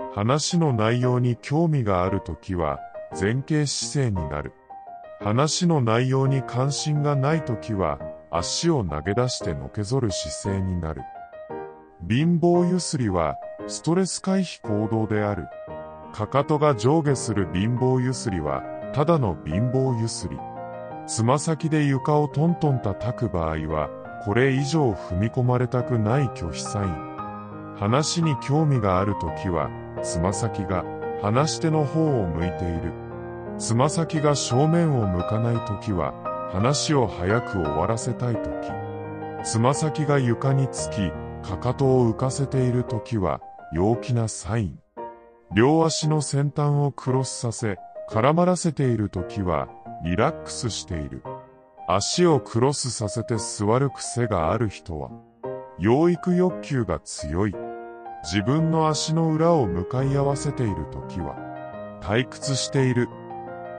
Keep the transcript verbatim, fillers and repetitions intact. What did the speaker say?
話の内容に興味があるときは前傾姿勢になる。話の内容に関心がないときは足を投げ出してのけぞる姿勢になる。貧乏ゆすりはストレス回避行動である。かかとが上下する貧乏ゆすりはただの貧乏ゆすり。つま先で床をトントン叩く場合はこれ以上踏み込まれたくない拒否サイン。話に興味があるときはつま先が話し手の方を向いている。つま先が正面を向かないときは話を早く終わらせたいとき。つま先が床につきかかとを浮かせているときは陽気なサイン。両足の先端をクロスさせ絡まらせているときはリラックスしている。足をクロスさせて座る癖がある人は養育欲求が強い。自分の足の裏を向かい合わせているときは退屈している。